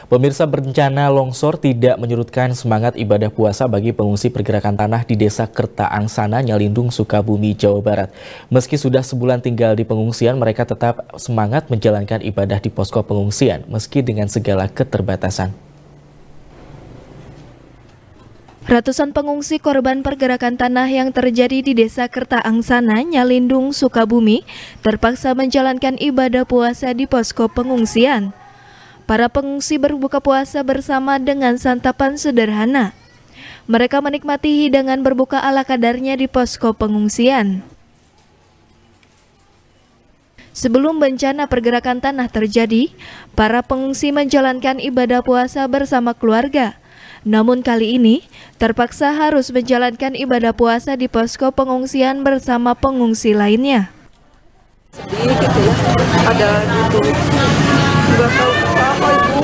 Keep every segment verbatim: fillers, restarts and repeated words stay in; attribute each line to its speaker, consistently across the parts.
Speaker 1: Pemirsa, bencana longsor tidak menyurutkan semangat ibadah puasa bagi pengungsi pergerakan tanah di Desa Kerta Angsana, Nyalindung, Sukabumi, Jawa Barat. Meski sudah sebulan tinggal di pengungsian, mereka tetap semangat menjalankan ibadah di posko pengungsian, meski dengan segala keterbatasan.
Speaker 2: Ratusan pengungsi korban pergerakan tanah yang terjadi di Desa Kerta Angsana, Nyalindung, Sukabumi, terpaksa menjalankan ibadah puasa di posko pengungsian. Para pengungsi berbuka puasa bersama dengan santapan sederhana. Mereka menikmati hidangan berbuka ala kadarnya di posko pengungsian. Sebelum bencana pergerakan tanah terjadi, para pengungsi menjalankan ibadah puasa bersama keluarga. Namun kali ini, terpaksa harus menjalankan ibadah puasa di posko pengungsian bersama pengungsi lainnya.
Speaker 3: Sedih gitu ya, ada gitu, nggak tahu apa ibu.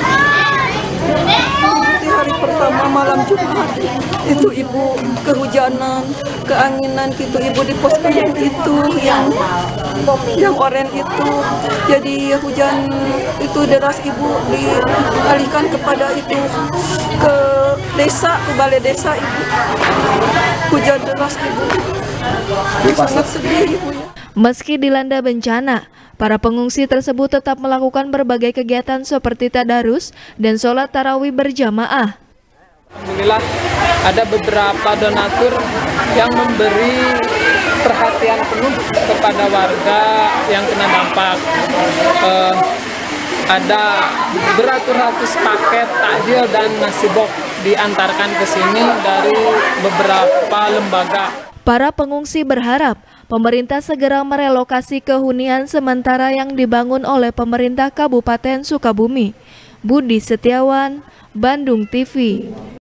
Speaker 3: Di hari pertama malam Jumat itu ibu kehujanan, keanginan gitu, ibu di posko yang itu, yang yang oren itu, jadi hujan itu deras, ibu dialihkan kepada itu ke desa, ke balai desa ibu. Hujan deras ibu, sangat sedih ibu ya.
Speaker 2: Meski dilanda bencana, para pengungsi tersebut tetap melakukan berbagai kegiatan seperti tadarus dan sholat tarawih berjamaah.
Speaker 4: Alhamdulillah ada beberapa donatur yang memberi perhatian penuh kepada warga yang kena dampak. Eh, ada beratus-ratus paket takjil dan nasi bok diantarkan ke sini dari beberapa lembaga.
Speaker 2: Para pengungsi berharap pemerintah segera merelokasi kehunian sementara yang dibangun oleh pemerintah Kabupaten Sukabumi. Budi Setiawan, Bandung T V.